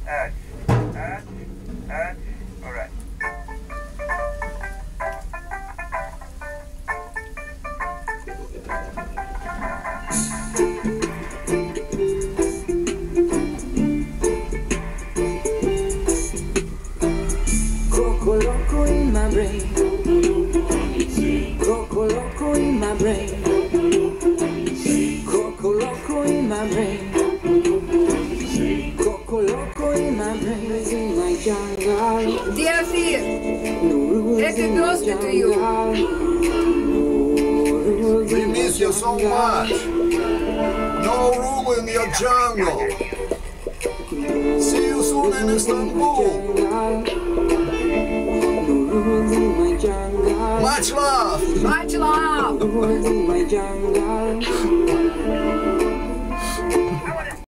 add, add, add. All right. Coco loco in my brain. Coco loco in my brain. Coco loco in my brain. Coco loco in my brain. In my jungle. Dear Phil, No rules happy in my birthday to you. jungle. No rules We in my miss you so jungle. much. No room in your jungle. See you soon in Istanbul. No rules in my jungle. Much love. Much love. No rules in my jungle.